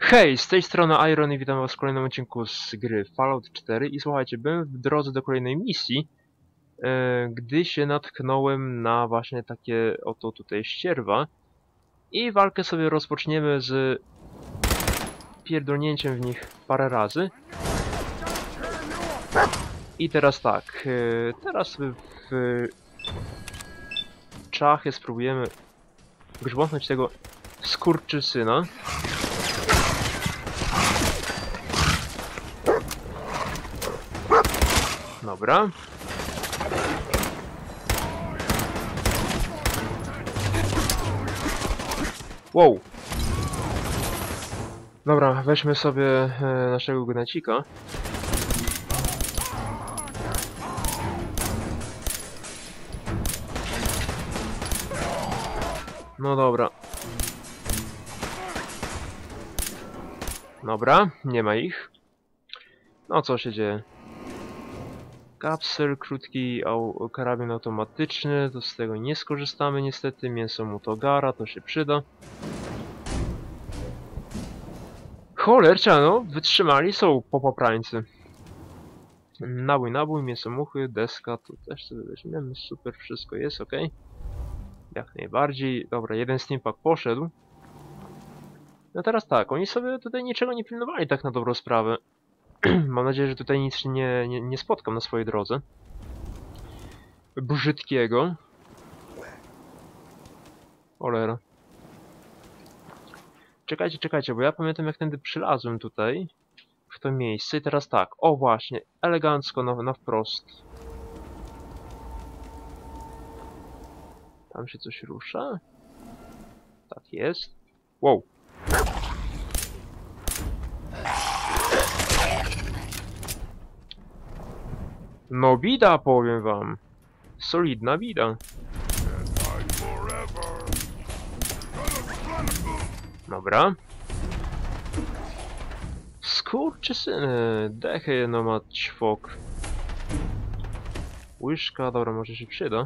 Hej, z tej strony Iron i witam was w kolejnym odcinku z gry Fallout 4 i słuchajcie, byłem w drodze do kolejnej misji, gdy się natknąłem na właśnie takie oto tutaj ścierwa i walkę sobie rozpoczniemy z pierdolnięciem w nich parę razy. I teraz tak, teraz w czachy spróbujemy grzbątnąć tego skurczysyna. Dobra. Wow. Dobra, weźmy sobie naszego gnacika. No dobra. Dobra, nie ma ich. No co się dzieje? Kapsel, krótki karabin automatyczny, to z tego nie skorzystamy niestety. Mięso mutogara, to się przyda. Cholercia, no, wytrzymali są popaprańcy. Nabój, mięso muchy, deska, tu też sobie weźmiemy, super, wszystko jest ok. Jak najbardziej. Dobra, jeden steampack poszedł. No teraz tak, oni sobie tutaj niczego nie pilnowali tak na dobrą sprawę. Mam nadzieję, że tutaj nic nie spotkam na swojej drodze. Brzydkiego. Cholera. Czekajcie, bo ja pamiętam jak tędy przylazłem tutaj. W to miejsce i teraz tak. O właśnie, elegancko na wprost. Tam się coś rusza? Tak jest. Wow. No bida, powiem wam. Solidna bida. Dobra. Skurczysyny. Dechy no ma ćwok. Łyżka, dobra, może się przyda.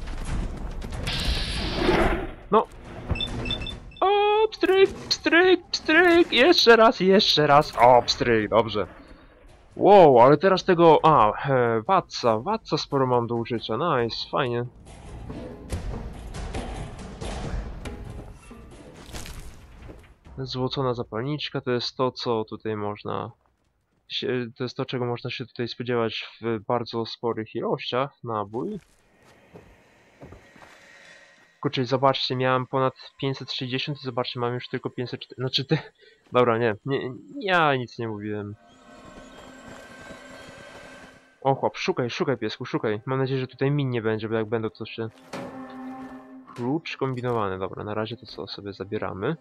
No. O, pstryk. Jeszcze raz. O, pstryk, dobrze. Wow, ale teraz tego... Watsa sporo mam do użycia. Nice, fajnie. Złocona zapalniczka to jest to, co tutaj można... To jest to, czego można się tutaj spodziewać w bardzo sporych ilościach. Nabój. Kurczę, zobaczcie, miałem ponad 560 i zobaczcie, mam już tylko 504... Znaczy ty... Dobra, nie, ja nic nie mówiłem. O chłop, szukaj piesku, szukaj. Mam nadzieję, że tutaj min nie będzie, bo jak będą to się... Klucz kombinowany, dobra, na razie to co sobie zabieramy.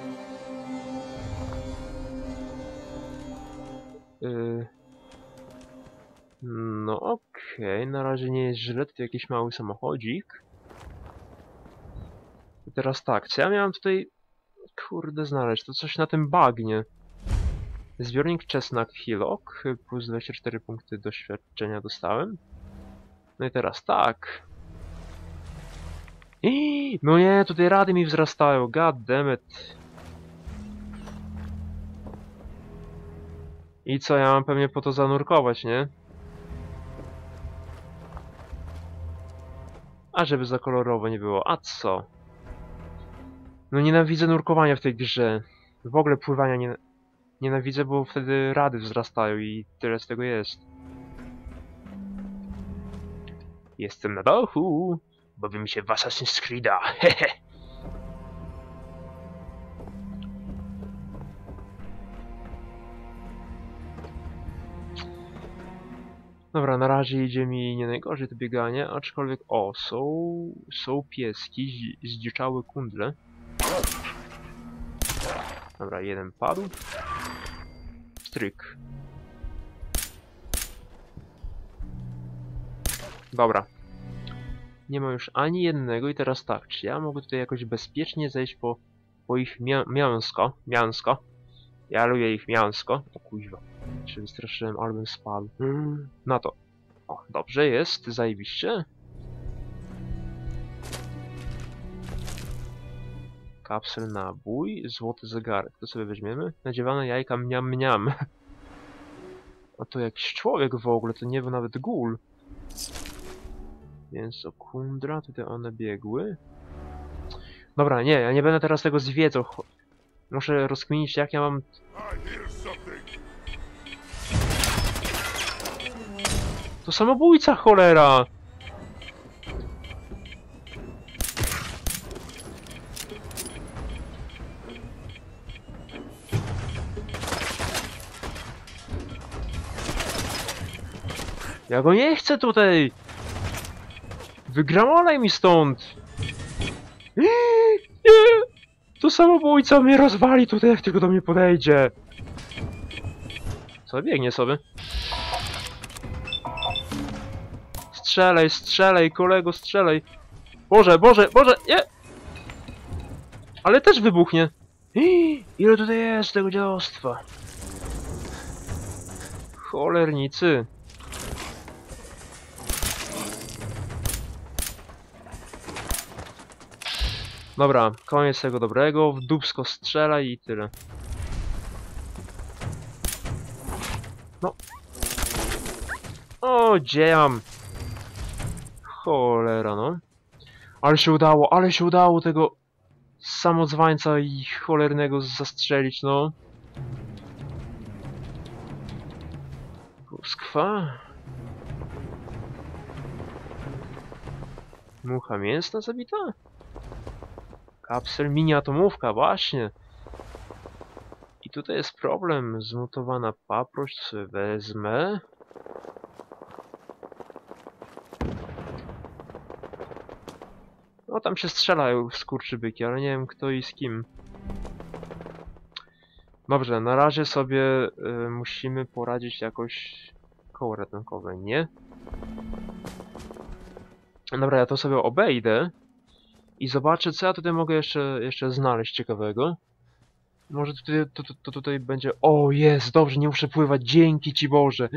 No okej, na razie nie jest źle, to jakiś mały samochodzik. I teraz tak, co ja miałem tutaj... Kurde znaleźć, to coś na tym bagnie. Zbiornik czesnak Hillock, plus 24 punkty doświadczenia dostałem. No i teraz tak. No nie, tutaj rady mi wzrastają, god damn it. I co, ja mam pewnie po to zanurkować, nie? A żeby za kolorowo nie było, a co? No nienawidzę nurkowania w tej grze. W ogóle pływania nienawidzę, bo wtedy rady wzrastają i tyle z tego jest. Jestem na dachu. Bawimy się w Assassin's Creed'a, hehe. Dobra, na razie idzie mi nie najgorzej to bieganie, aczkolwiek o, są pieski, zdziczałe kundle. Dobra, jeden padł. Stryk. Dobra. Nie ma już ani jednego i teraz tak, czy ja mogę tutaj jakoś bezpiecznie zejść po ich mięsko? Ja lubię ich mięsko. O kuźwa. Się wystraszyłem, albym spadł. Na to. O, dobrze jest, zajebiście. Kapsel nabój, złoty zegarek. To sobie weźmiemy. Nadziewane jajka mniam mniam. A to jakiś człowiek w ogóle, to nie był nawet gul. Więc okundra, tutaj one biegły. Dobra, nie, ja nie będę teraz tego zwiedzał. Muszę rozkminić, jak ja mam... To samobójca, cholera! Ja go nie chcę tutaj! Wygramolaj mi stąd! Nie! To samobójca mnie rozwali tutaj, jak tylko do mnie podejdzie! Co, biegnie sobie? Strzelaj, strzelaj, kolego, strzelaj! Boże, Boże, Boże, nie! Ale też wybuchnie! Ile tutaj jest tego dziadostwa? Cholernicy! Dobra, koniec tego dobrego, w dupsko strzelaj i tyle. No. O, dziam! Cholera, no. Ale się udało tego samozwańca i cholernego zastrzelić, no. Skwa? Mucha mięsna zabita? Kapsel mini atomówka, właśnie. I tutaj jest problem. Zmutowana paprość sobie wezmę. No tam się strzelają skurczybyki, ale nie wiem kto i z kim. Dobrze, na razie sobie musimy poradzić jakoś koło ratunkowe, nie? Dobra, ja to sobie obejdę. I zobaczę, co ja tutaj mogę jeszcze znaleźć ciekawego. Może tutaj będzie... O, jest, dobrze, nie muszę pływać, dzięki ci Boże.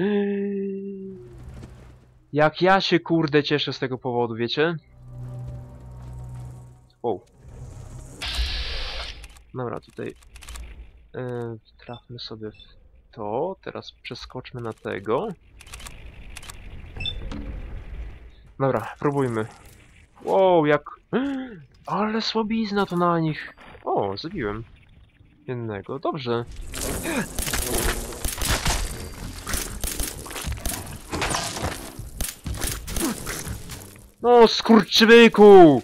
Jak ja się, kurde, cieszę z tego powodu, wiecie? O. Dobra, tutaj... trafmy sobie w to. Teraz przeskoczmy na tego. Dobra, próbujmy. Wow, jak... Ale słabizna to na nich. O, zabiłem jednego. Dobrze. No, skurczybyku!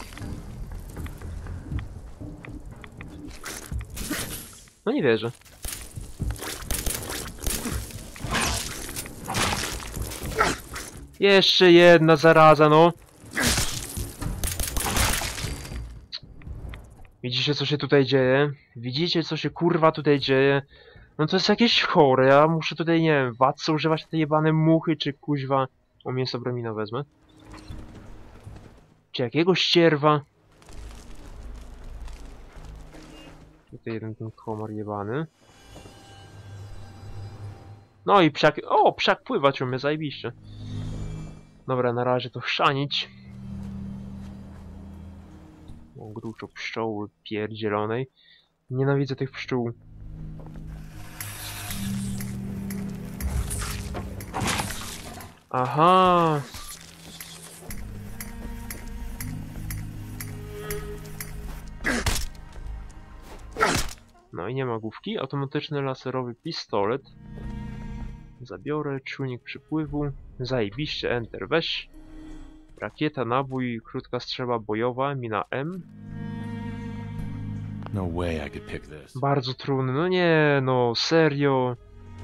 No nie wierzę. Jeszcze jedna zaraza, no. Widzicie, co się tutaj dzieje? Widzicie, co się kurwa tutaj dzieje? No to jest jakieś chore, ja muszę tutaj, nie wiem, wadce używać te jebane muchy, czy kuźwa... O, mięso bramina wezmę. Czy jakiegoś ścierwa? Tutaj jeden ten komar jebany. No i psiak... O, psiak pływać umie, zajebiście. Dobra, na razie to chrzanić. O, gruczo pszczoły pierdzielonej. Nienawidzę tych pszczół. Aha! No i nie ma główki. Automatyczny laserowy pistolet. Zabiorę, czujnik przypływu. Zajebiście, enter, weź. Rakieta, nabój, krótka strzelba bojowa, mina M. No way I could pick this. Bardzo trudny, no nie, no serio.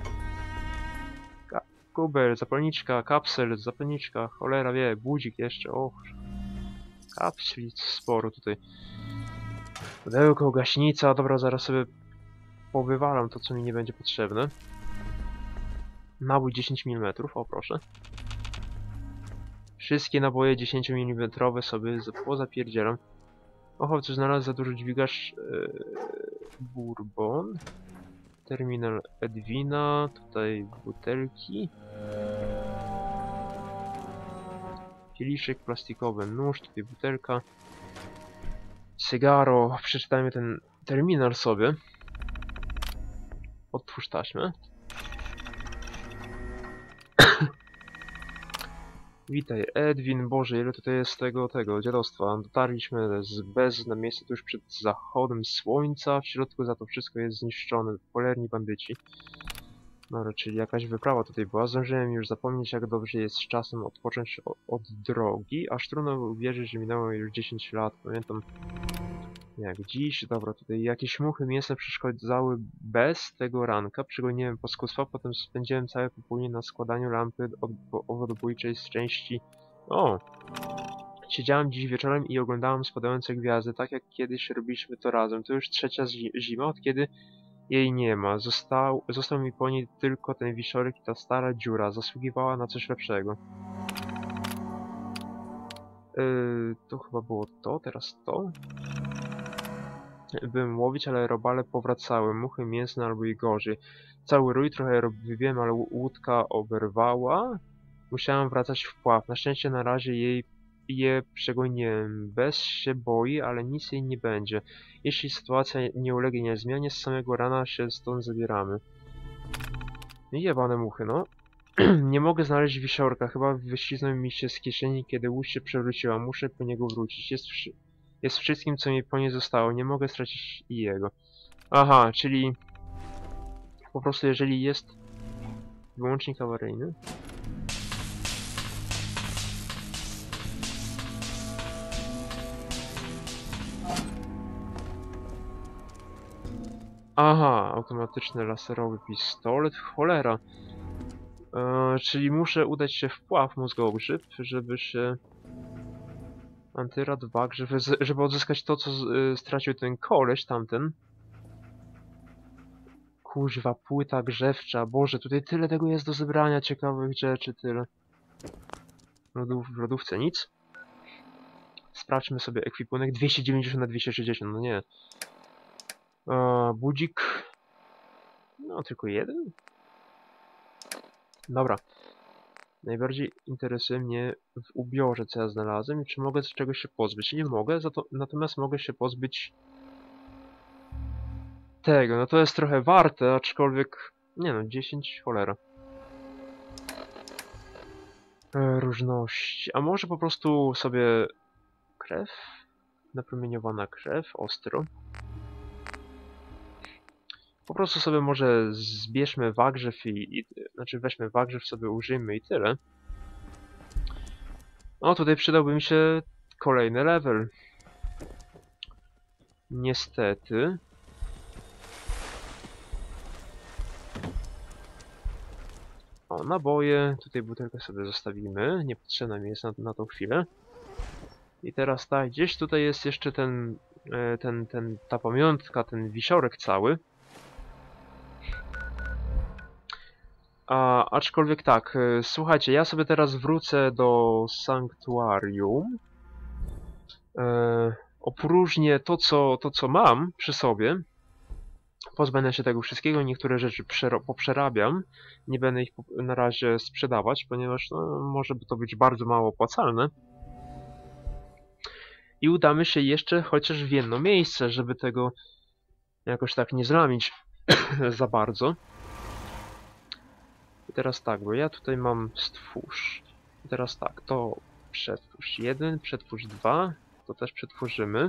Kubel, zapalniczka, kapsel, zapalniczka, cholera wie, budzik jeszcze, och. Kapsli sporo tutaj. Pudełko, gaśnica, dobra, zaraz sobie powywalam to, co mi nie będzie potrzebne. Nabój 10 mm, o proszę. Wszystkie naboje 10 mm sobie pozapierdzielam. Oho, coś znalazł, za dużo dźwigacz Bourbon. Terminal Edwina, tutaj butelki. Kieliszek plastikowy, nóż, tutaj butelka. Cygaro, przeczytajmy ten terminal sobie. Otwórz taśmę. Witaj, Edwin. Boże, ile tutaj jest tego dziadostwa. Dotarliśmy na miejsce tuż przed zachodem słońca. W środku za to wszystko jest zniszczone. Cholerni bandyci. No, czyli jakaś wyprawa tutaj była. Zdążyłem już zapomnieć, jak dobrze jest z czasem odpocząć od drogi. Aż trudno uwierzyć, że minęło już 10 lat. Pamiętam jak dziś. Dobra, tutaj jakieś muchy mięsne przeszkadzały bez tego ranka. Przegoniłem paskustwa, potem spędziłem całe popołudnie na składaniu lampy wodobójczej z części... O! Siedziałem dziś wieczorem i oglądałem spadające gwiazdy, tak jak kiedyś robiliśmy to razem. To już trzecia zima, od kiedy jej nie ma. Został mi po niej tylko ten wisiorek i ta stara dziura. Zasługiwała na coś lepszego. To chyba było to, teraz to. Byłem łowić, ale robale powracały. Muchy mięsne albo i gorzej. Cały rój trochę wybiłem, ale łódka oberwała. Musiałem wracać w pław. Na szczęście na razie je przegoniłem. Bez się boi, ale nic jej nie będzie. Jeśli sytuacja nie ulegnie zmianie, z samego rana się stąd zabieramy. Jebane muchy, no. Nie mogę znaleźć wisiorka. Chyba wyśliznął mi się z kieszeni, kiedy łódź się przewróciła. Muszę po niego wrócić. Jest wszystkim, co mi po niej zostało. Nie mogę stracić i jego. Aha, czyli... Po prostu jeżeli jest wyłącznik awaryjny... Aha, automatyczny laserowy pistolet, cholera. Czyli muszę udać się w pław mózgogrzyb, żeby się... Antyrad, wag, żeby odzyskać to, co stracił ten koleś tamten. Kuźwa, płyta grzewcza, Boże, tutaj tyle tego jest do zebrania, ciekawych rzeczy, tyle. W lodówce nic. Sprawdźmy sobie ekwipunek, 290 na 260, no nie. Budzik... No, tylko jeden? Dobra. Najbardziej interesuje mnie w ubiorze, co ja znalazłem i czy mogę z czegoś się pozbyć. Nie mogę, natomiast mogę się pozbyć tego. No to jest trochę warte, aczkolwiek... Nie no, 10, cholera. Różności. A może po prostu sobie... Krew? Napromieniowana krew, ostro. Po prostu sobie może zbierzmy wagrzew znaczy weźmy wagrzew, sobie użyjmy i tyle. O, tutaj przydałby mi się kolejny level. Niestety. O, naboje. Tutaj butelkę sobie zostawimy. Niepotrzebna mi jest na tą chwilę. I teraz tak, gdzieś tutaj jest jeszcze ta pamiątka, ten wisiorek cały. Aczkolwiek tak, słuchajcie, ja sobie teraz wrócę do sanktuarium. Opróżnię to, co mam przy sobie. Pozbędę się tego wszystkiego, niektóre rzeczy poprzerabiam. Nie będę ich na razie sprzedawać, ponieważ no, może by to być bardzo mało opłacalne. I udamy się jeszcze chociaż w jedno miejsce, żeby tego jakoś tak nie zlamić za bardzo. I teraz tak, bo ja tutaj mam stwórz. I teraz tak, to przetwórz 1, przetwórz 2, to też przetworzymy.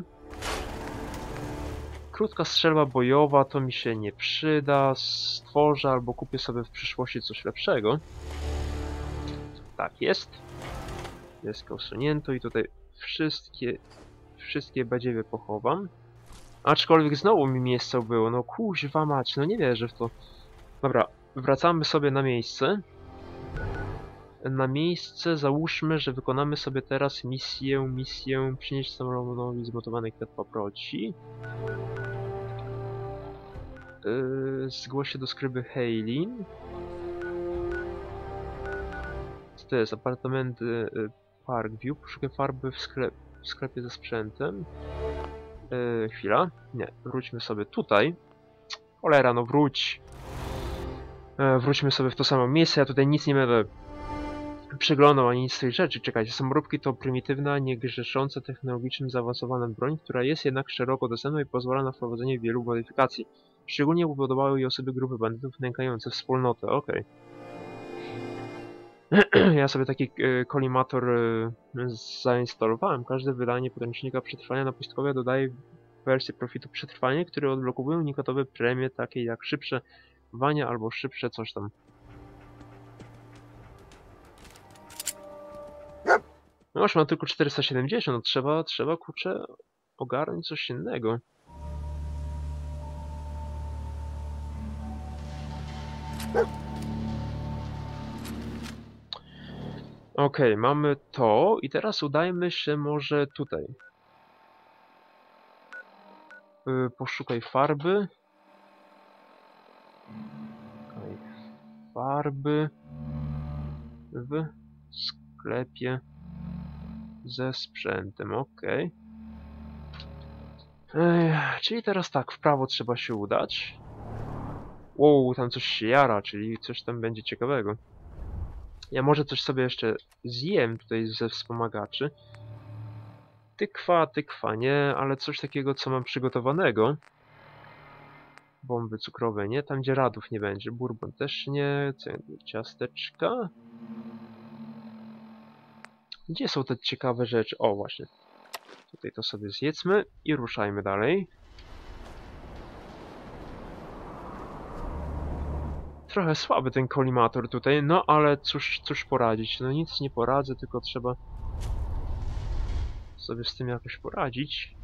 Krótka strzelba bojowa to mi się nie przyda, stworzę albo kupię sobie w przyszłości coś lepszego. Tak jest. Deskę usunięto i tutaj wszystkie badziewie pochowam. Aczkolwiek znowu mi miejsce było, no kuźwa mać, no nie wierzę w to. Dobra, wracamy sobie na miejsce. Na miejsce załóżmy, że wykonamy sobie teraz misję przynieść samolotowi zmontowanej kwiat paproci. Zgłoś się do skryby Haylin. Co to jest? Apartamenty Parkview. Poszukuję farby w sklepie ze sprzętem. Chwila. Nie, wróćmy sobie tutaj. Cholera, no wróć. Wróćmy sobie w to samo miejsce. Ja tutaj nic nie będę przeglądał ani nic z tych rzeczy. Czekajcie, samoróbki to prymitywna, niegrzesząca technologicznym zaawansowana broń, która jest jednak szeroko dostępna i pozwala na wprowadzenie wielu modyfikacji. Szczególnie upodobały jej osoby grupy bandytów nękające wspólnotę. Okej. Ja sobie taki kolimator zainstalowałem. Każde wydanie podręcznika przetrwania na pustkowie dodaje wersję profitu przetrwania, które odblokowują unikatowe premie takie jak szybsze wanie albo szybsze coś tam. No już mam tylko 470, no trzeba kurczę ogarnąć coś innego. Okej, mamy to i teraz udajmy się może tutaj. Poszukaj farby. Szukaj farby w sklepie ze sprzętem, okej. Czyli teraz tak, w prawo trzeba się udać. Wow, tam coś się jara, czyli coś tam będzie ciekawego. Ja może coś sobie jeszcze zjem tutaj ze wspomagaczy. Tykwa, nie, ale coś takiego, co mam przygotowanego. Bomby cukrowe nie, tam gdzie radów nie będzie. Bourbon też nie, ciasteczka. Gdzie są te ciekawe rzeczy? O, właśnie. Tutaj to sobie zjedzmy i ruszajmy dalej. Trochę słaby ten kolimator tutaj, no ale cóż poradzić. No nic nie poradzę, tylko trzeba sobie z tym jakoś poradzić.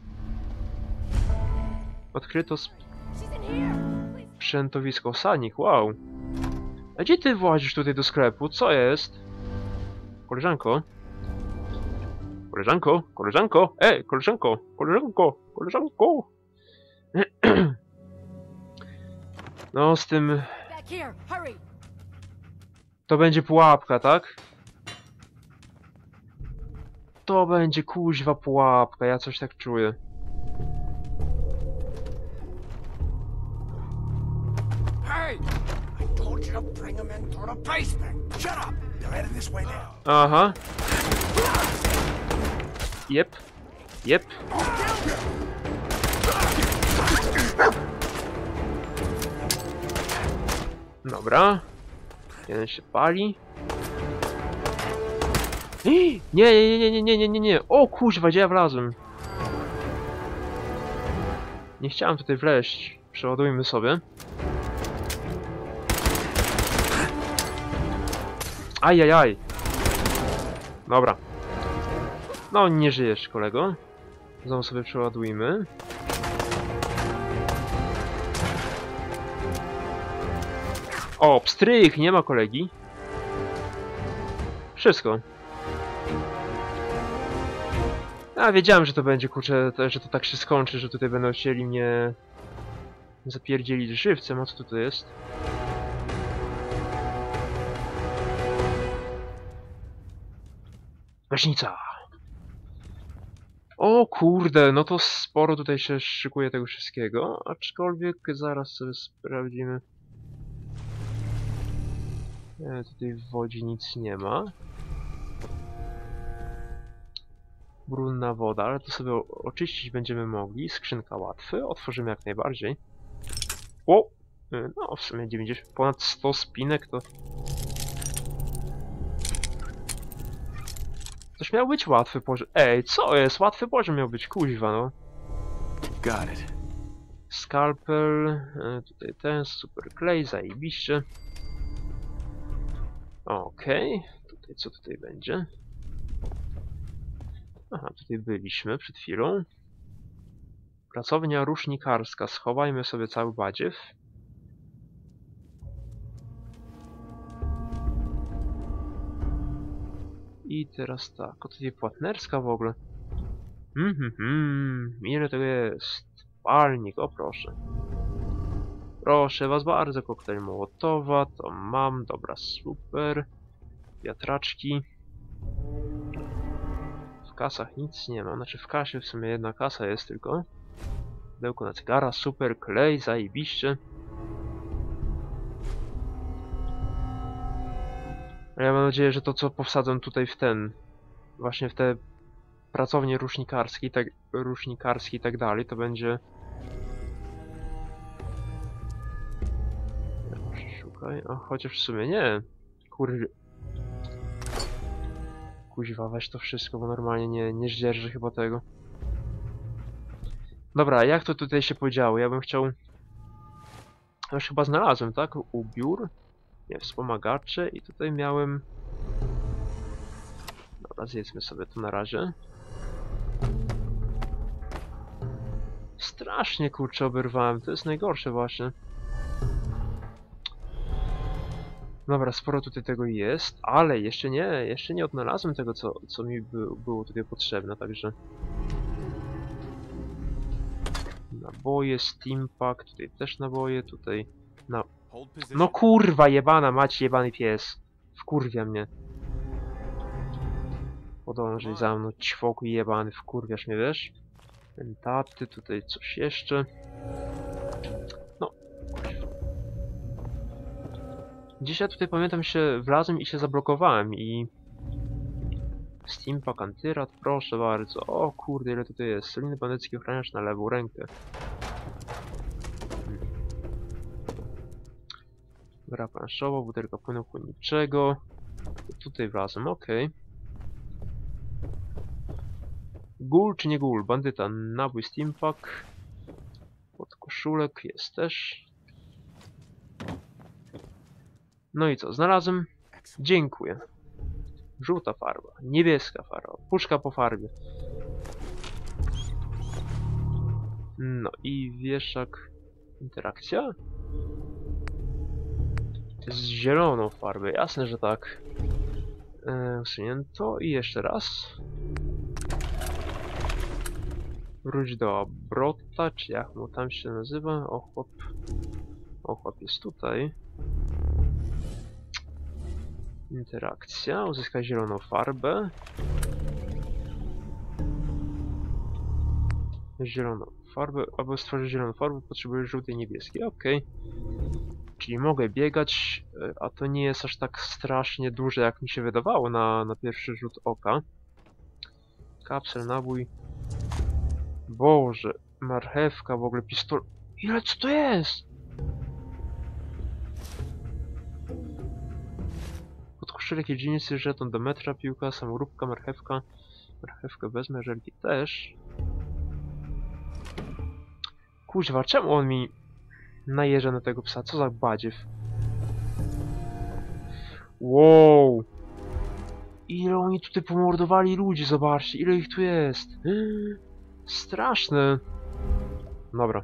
Odkryto sprzętowisko Sanik, wow. A gdzie ty włazisz tutaj do sklepu? Co jest? Koleżanko? Koleżanko? Koleżanko? Koleżanko! Koleżanko! Koleżanko! No z tym... To będzie pułapka, tak? To będzie kuźwa pułapka, ja coś tak czuję. Aha. Jep. Jep. Dobra. Jeden się pali. Nie. O kuźwa, gdzie ja wlazłem? Nie chciałem tutaj wleźć. Przeładujmy sobie. Ajajaj. Dobra. No, nie żyjesz, kolego. Znowu sobie przeładujmy. O, pstrych! Nie ma kolegi. Wszystko. A, wiedziałem, że to będzie, kurczę, że to tak się skończy, że tutaj będą chcieli mnie zapierdzielić żywcem. A co tutaj jest? Gaśnica! O kurde, no to sporo tutaj się szykuje tego wszystkiego, aczkolwiek zaraz sobie sprawdzimy. Tutaj w wodzie nic nie ma. Brudna woda, ale to sobie oczyścić będziemy mogli. Skrzynka łatwy, otworzymy jak najbardziej. O! No w sumie 90, ponad 100 spinek to... Coś miał być łatwy poziom. Ej, co jest? Łatwy poziom miał być, kuźwa, no. Got it. Skalpel, tutaj ten, super klej, zajebiście. Okej, tutaj co tutaj będzie? Aha, tutaj byliśmy przed chwilą. Pracownia rusznikarska, schowajmy sobie cały badziew. I teraz tak, o tutaj płatnerska w ogóle. Ile tego jest? Palnik, o proszę. Proszę was bardzo, koktajl Mołotowa, to mam, dobra, super. Wiatraczki. W kasach nic nie ma, znaczy w kasie w sumie jedna kasa jest tylko. Pudełko na cygara, super, klej, zajebiście. Ale ja mam nadzieję, że to co powsadzą tutaj w ten... Właśnie w te pracownie rusznikarskie i tak dalej, to będzie... Szukaj, a chociaż w sumie nie. Kuźwa, weź to wszystko, bo normalnie nie zdzierżę chyba tego. Dobra, jak to tutaj się podziało? Ja bym chciał... Już chyba znalazłem, tak? Ubiór. Nie, wspomagacze i tutaj miałem... Dobra, zjedzmy sobie to na razie. Strasznie kurczę oberwałem, to jest najgorsze właśnie. Dobra, sporo tutaj tego jest, ale jeszcze nie odnalazłem tego, co mi było tutaj potrzebne, także... Naboje, steampack, tutaj też naboje, tutaj... No kurwa, jebana mać, jebany pies. Wkurwia mnie. Podążaj za mną, ćwoku jebany, wkurwiasz mnie, wiesz? Pentaty, tutaj coś jeszcze. No. Dzisiaj tutaj pamiętam się wlazłem i się zablokowałem i... Steampack, antyrat, proszę bardzo. O kurde, ile tutaj jest. Soliny bandycki ochraniacz na lewą rękę. Gra planszowa, butelka płynu płynniczego. Tutaj wlazłem, okej. Ghoul czy nie ghoul? Bandyta, nabój steampack. Podkoszulek jest też. No i co, znalazłem? Dziękuję. Żółta farba, niebieska farba, puszka po farbie. No i wieszak... Interakcja? Z zieloną farbę, jasne, że tak. Usunięto i jeszcze raz. Wróć do Abrota, czy jak mu tam się nazywa? Ochłop jest tutaj. Interakcja, uzyskaj zieloną farbę. Zieloną farbę, aby stworzyć zieloną farbę potrzebujesz żółtej i niebieskiej, okej. Czyli mogę biegać, a to nie jest aż tak strasznie duże jak mi się wydawało na pierwszy rzut oka. Kapsel, nabój. Boże, marchewka, w ogóle pistol... Ile co to jest? Podkoszulek, jedzienicy, żeton do metra, piłka, samoróbka, marchewka. Marchewkę wezmę, żelki też. Kuźwa, czemu on mi najeżdża na tego psa? Co za badziew? Wow! Ile oni tutaj pomordowali ludzi, zobaczcie, ile ich tu jest. Straszne. Dobra.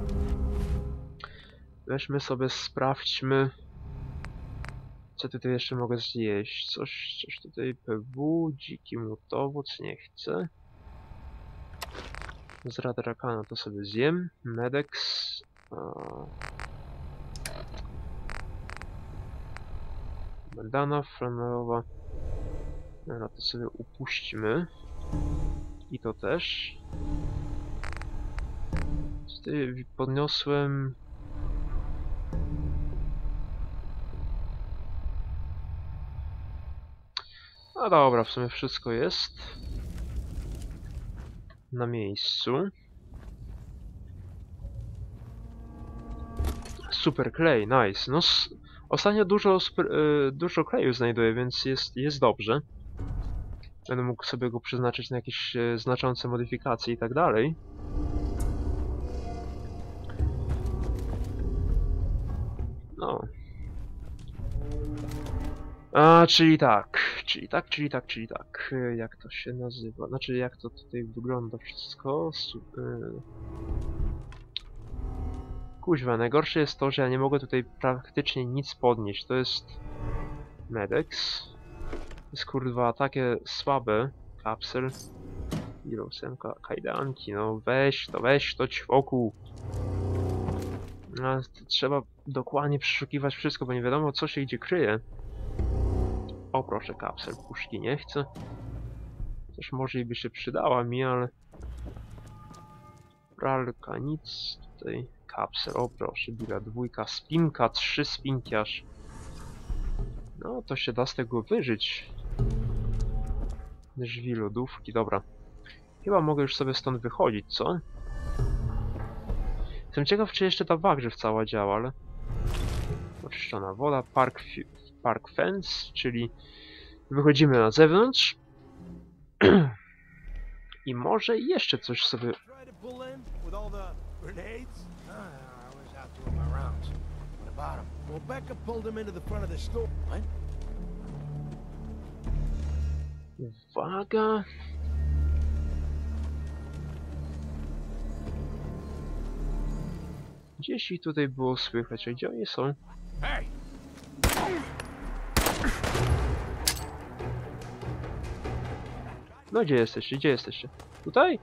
Weźmy sobie, sprawdźmy. Co tutaj jeszcze mogę zjeść? Coś tutaj PW, dziki mutowoc, nie chcę. Z radrakana to sobie zjem. Medex. Bandana flanelowa. Dobra, to sobie upuśćmy. I to też. Tutaj podniosłem... No dobra, w sumie wszystko jest na miejscu. Super klej, nice. No ostatnio dużo kleju znajduję, więc jest dobrze. Będę mógł sobie go przeznaczyć na jakieś znaczące modyfikacje i tak dalej. No. A, czyli tak. Jak to się nazywa? Znaczy, jak to tutaj wygląda wszystko? Kuźwa, najgorsze jest to, że ja nie mogę tutaj praktycznie nic podnieść. To jest... Medex. To jest kurwa takie słabe. Kapsel. I ósemka, kajdanki, no weź to ćwoku. No, to trzeba dokładnie przeszukiwać wszystko, bo nie wiadomo co się gdzie kryje. O proszę, kapsel, puszki nie chcę. Też może i by się przydała mi, ale... Pralka, nic. Tutaj kapsel, o proszę, biła dwójka, spinka, 3 spinki aż. No, to się da z tego wyżyć. Drzwi, lodówki, dobra. Chyba mogę już sobie stąd wychodzić, co? Jestem ciekaw, czy jeszcze ta wagrzew cała działa, ale... Oczyszczona woda, park fence, czyli wychodzimy na zewnątrz. I może jeszcze coś sobie... Uwaga! Gdzieś ich tutaj było słychać, a gdzie oni są? No gdzie jesteście? Gdzie jesteście? Tutaj?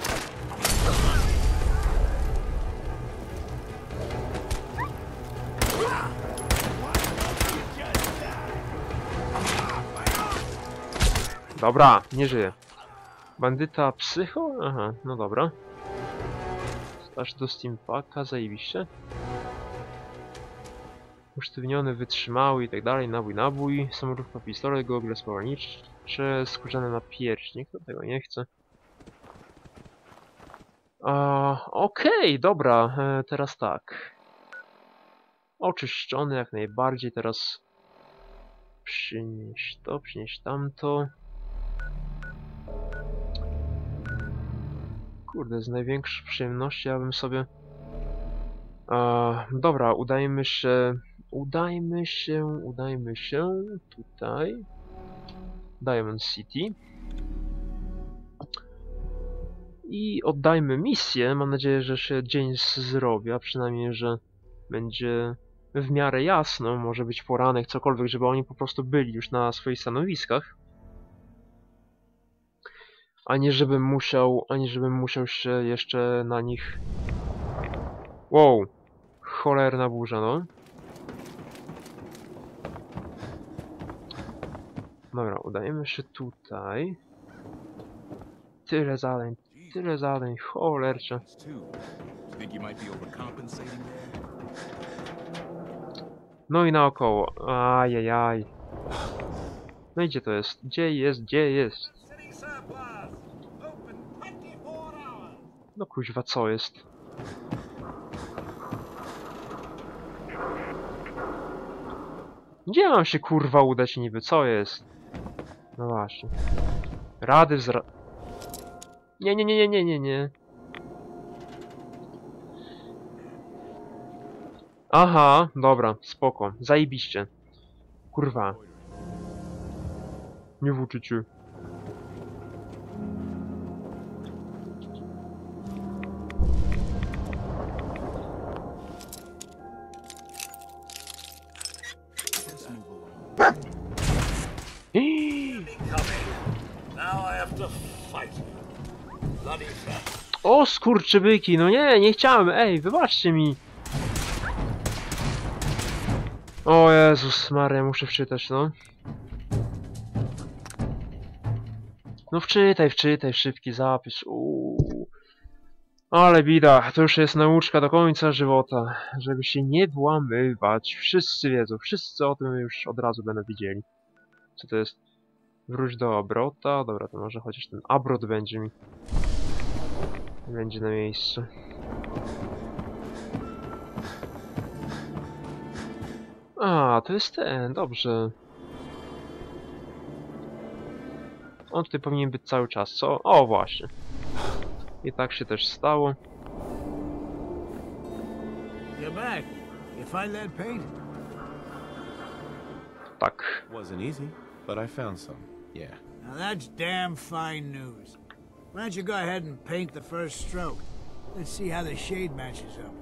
Dobra, nie żyje. Bandyta psycho? Aha, no dobra. Aż do Steampaka, zajebiście. Usztywniony, wytrzymały i tak dalej, nabój. Samorówka, pistolet, gogle spalnicze, skórzany napierśnik, to tego nie chcę. Okej, dobra, teraz tak. Oczyszczony jak najbardziej, teraz przynieś to, przynieś tamto. Kurde, z największą przyjemnością ja bym sobie... dobra, udajmy się tutaj. Diamond City. I oddajmy misję. Mam nadzieję, że się dzień zrobi, a przynajmniej, że będzie w miarę jasno. Może być poranek, cokolwiek, żeby oni po prostu byli już na swoich stanowiskach. Ani żebym musiał się jeszcze na nich... Wow! Cholerna burza, no. Dobra, udajemy się tutaj. Tyle zadań, cholercze. No i naokoło. Ajajaj. No i gdzie to jest? Gdzie jest? No kuźwa, co jest? Gdzie mam się kurwa udać niby? Co jest? No właśnie. Rady Nie. Aha, dobra, spoko. Zajebiście. Kurwa. Nie włóczy cię. O skurczybyki, no nie chciałem, ej, wybaczcie mi. O Jezus Maria, muszę wczytać, no. No wczytaj, szybki zapis, Ale bida, to już jest nauczka do końca żywota, żeby się nie włamywać. Wszyscy wiedzą, wszyscy o tym już od razu będą widzieli. Co to jest? Wróć do obrota, dobra, to może chociaż ten obrot będzie na miejscu. To jest ten, dobrze. On tutaj powinien być cały czas, co? O, właśnie. I tak się też stało. You're back. You find that paint? Tak. Wasn't easy, but I found some. Yeah. Now that's damn fine news. Why don't you go ahead and paint the first stroke? Let's see how the shade matches up.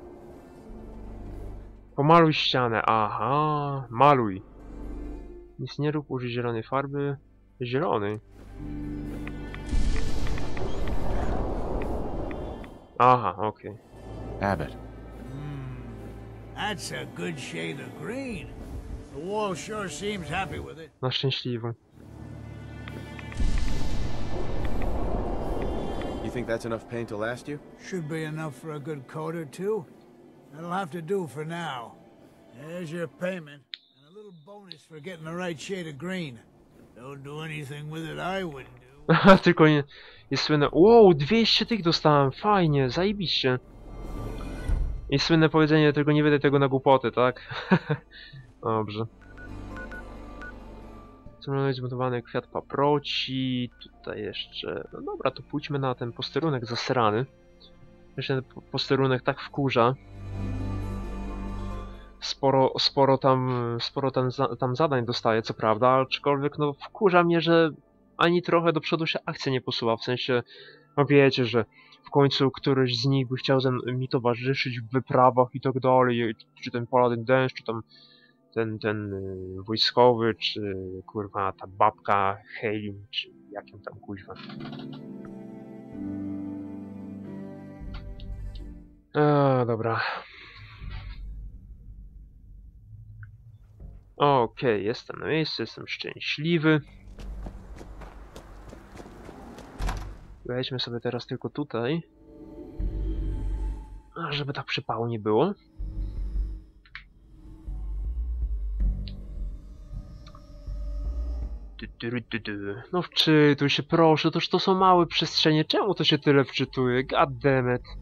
Pomaluj ścianę. Aha, maluj. Nic nie rób, użyj zielonej farby. Zielony. Aha, okej. Abbott. That's a good shade of green. The wall sure seems happy with it. Na szczęśliwą. You think that's enough paint to last you? Should be enough for a good coat or two. That'll have to do for now. There's your payment. And a little your bonus for getting the right shade of green. Don't do anything with it I wouldn't do. Tylko nie... Jest słynne... Wow, 200 tych dostałem, fajnie, zajebiście. I słynne powiedzenie, tylko nie wydaj tego na głupoty, tak? Dobrze. Co zbudowany kwiat paproci, tutaj jeszcze... No dobra, to pójdźmy na ten posterunek zasrany. Jeszcze ten posterunek tak wkurza. Sporo tam zadań dostaję, co prawda, aczkolwiek no wkurza mnie, że ani trochę do przodu się akcja nie posuwa, w sensie, no wiecie, że w końcu któryś z nich by chciał mi towarzyszyć w wyprawach i tak dalej, czy ten Paladin Dance, czy tam ten wojskowy, czy kurwa ta babka Helin, czy jakim tam kuźwa. Dobra. Okej, jestem na miejscu, jestem szczęśliwy. Wejdźmy sobie teraz tylko tutaj. Żeby tak przypału nie było. No wczytuj się proszę, toż to są małe przestrzenie, czemu to się tyle wczytuje? God damn it.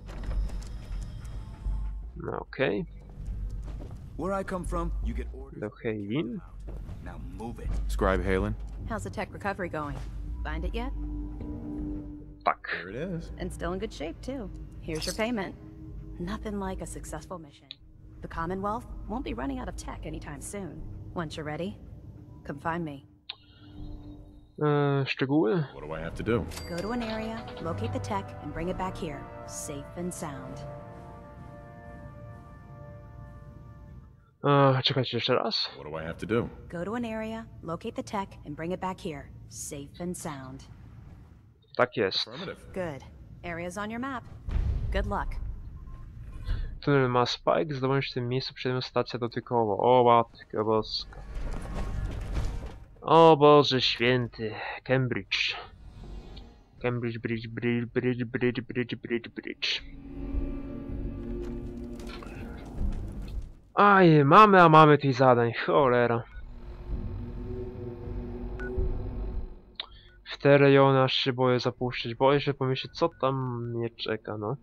No okej. Where I come from, you get orders. Do Heilin. Now move it. Scribe Halen? How's the tech recovery going? Find it yet? Tak. There it is. And still in good shape, too. Here's your payment. Nothing like a successful mission. The Commonwealth won't be running out of tech anytime soon. Once you're ready, come find me. Szczegóły? What do I have to do? Go to an area, locate the tech, and bring it back here, safe and sound. Czekajcie jeszcze raz. What do I have to do? Go to an area, locate the tech, and bring it back here, safe and sound. Tak jest. Affirmative. Good. Area's on your map. Good luck. Tunel ma Spike, zdobądź w tym miejscu przednią stację dotykowa. O matko boska. O Boże święty. Cambridge. Cambridge Bridge. Aj, mamy tych zadań, cholera. W te rejony aż się boję zapuszczać, boję się pomyśleć, co tam mnie czeka, no.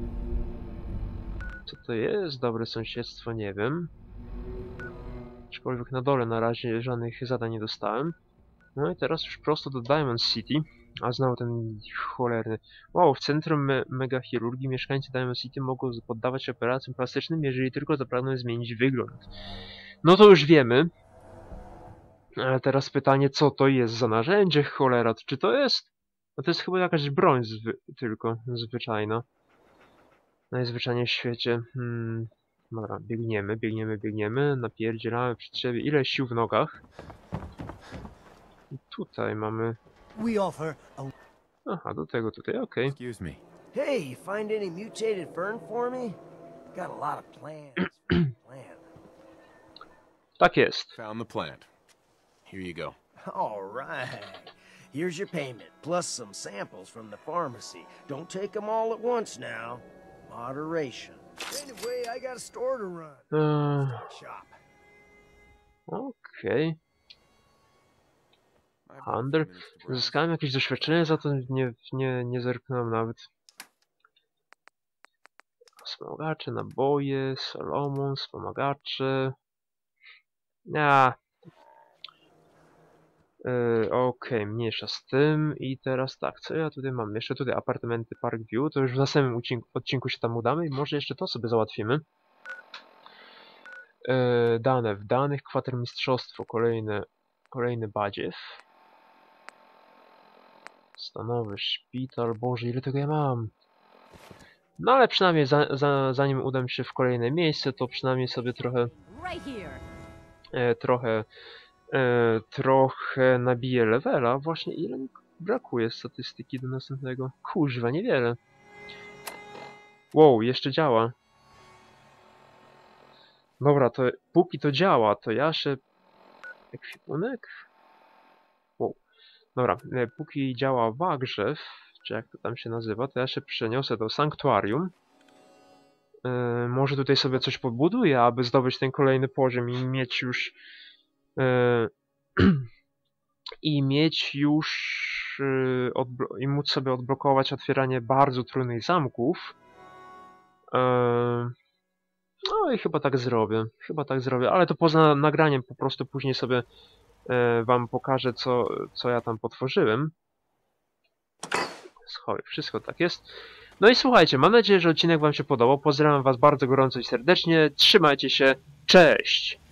Co to jest? Dobre sąsiedztwo, nie wiem. Aczkolwiek na dole na razie żadnych zadań nie dostałem. No i teraz już prosto do Diamond City. A znowu ten cholerny... Wow, w centrum megachirurgii mieszkańcy Diamond City mogą poddawać się operacjom plastycznym, jeżeli tylko zapragną zmienić wygląd. No to już wiemy. Ale teraz pytanie, co to jest za narzędzie, cholera? Czy to jest... No to jest chyba jakaś broń tylko, zwyczajna. Najzwyczajniej w świecie. Dobra, biegniemy, napierdzielamy przed siebie. Ile sił w nogach. I tutaj mamy... We offer a... Aha, do tego tutaj, okej. Excuse me. Hey, you find any mutated fern for me? Got a lot of plans for the plant. Tak jest. Found the plant. Here you go. All right. Here's your payment, plus some samples from the pharmacy. Don't take them all at once now. Moderation. Anyway, I got a store to run. Shop. Okej. I've got a few Handel. minutes to browse. Zyskałem jakieś doświadczenie, za to nie zerknąłem nawet. Wspomagacze, naboje, Solomon, wspomagacze. Okej, mniejsza z tym. I teraz tak, co ja tutaj mam? Jeszcze tutaj apartamenty Parkview, to już w następnym odcinku się tam udamy i może jeszcze to sobie załatwimy. Dane w danych, kwatermistrzostwo, kolejny badziew. Stanowy szpital, Boże, ile tego ja mam? No ale przynajmniej zanim udam się w kolejne miejsce, to przynajmniej sobie trochę trochę nabiję levela. Właśnie ile mi brakuje statystyki do następnego? Kurwa, niewiele. Wow, jeszcze działa. Dobra, to póki to działa, to ja się... Ekwipunek? Wow. Dobra, póki działa Wagrzew, czy jak to tam się nazywa, to ja się przeniosę do Sanktuarium. Może tutaj sobie coś podbuduję, aby zdobyć ten kolejny poziom i mieć już i mieć już i móc sobie odblokować otwieranie bardzo trudnych zamków. No i chyba tak zrobię. Ale to poza nagraniem po prostu później sobie wam pokażę, co ja tam potworzyłem. Schowaj, wszystko tak jest. No i słuchajcie, mam nadzieję, że odcinek wam się podobał. Pozdrawiam was bardzo gorąco i serdecznie. Trzymajcie się. Cześć!